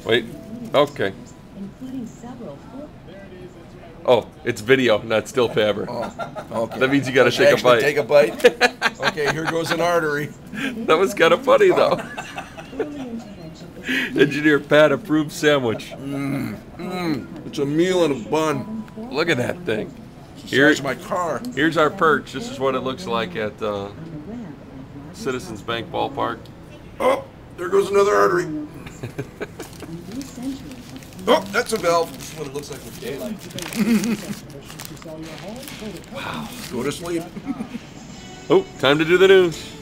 Wait. Okay. Oh, it's video, not still Faber. Oh, okay. That means you got to take a Actually bite. take a bite? Okay, here goes an artery. That was kind of funny, though. Engineer Pat approved sandwich. It's a meal and a bun. Look at that thing. Here's my car. Here's our perch. This is what it looks like at Citizens Bank Ballpark. Oh, there goes another artery. Oh, that's a valve. This is what it looks like with daylight. Wow. Go to sleep. Oh, time to do the news.